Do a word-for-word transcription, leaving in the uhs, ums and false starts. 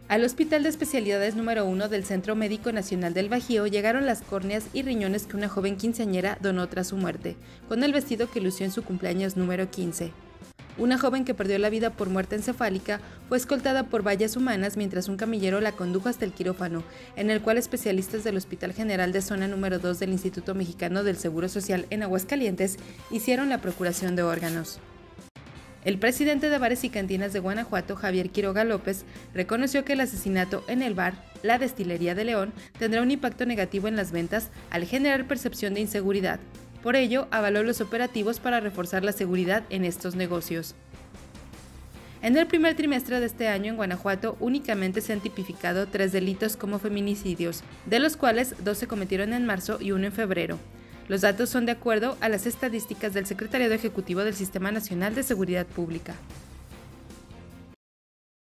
Al Hospital de Especialidades número uno del Centro Médico Nacional del Bajío llegaron las córneas y riñones que una joven quinceañera donó tras su muerte, con el vestido que lució en su cumpleaños número quince. Una joven que perdió la vida por muerte encefálica fue escoltada por vallas humanas mientras un camillero la condujo hasta el quirófano, en el cual especialistas del Hospital General de Zona número dos del Instituto Mexicano del Seguro Social en Aguascalientes hicieron la procuración de órganos. El presidente de Bares y Cantinas de Guanajuato, Javier Quiroga López, reconoció que el asesinato en el bar La Destilería de León tendrá un impacto negativo en las ventas al generar percepción de inseguridad. Por ello, avaló los operativos para reforzar la seguridad en estos negocios. En el primer trimestre de este año en Guanajuato únicamente se han tipificado tres delitos como feminicidios, de los cuales dos se cometieron en marzo y uno en febrero. Los datos son de acuerdo a las estadísticas del Secretariado Ejecutivo del Sistema Nacional de Seguridad Pública.